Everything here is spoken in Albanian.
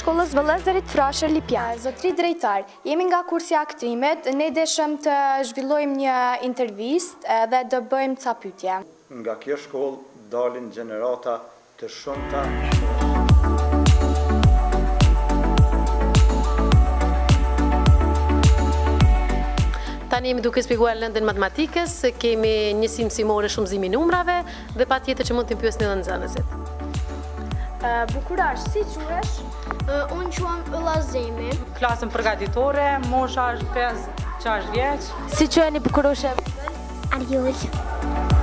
shkollës Vëllezërit Frashër Lipjan. Zotri drejtar, jemi nga kursi aktrimet, ne deshëm të zhvillojmë një intervistë dhe do bëjmë ca pyetje. Nga kjo shkollë dalin gjenerata të shumta. Tani jemi duke shpjeguar lëndën matematikës, kemi njësi mësimore shumëzimi numrave dhe patjetër që mund të pyesni edhe nxënësit. Bukurash, si quhesh? Unë quhem Vllazemi. Klasën përgatitore, mosha është 5-6 vjeç. Si quheni bukuroshe? Arjull.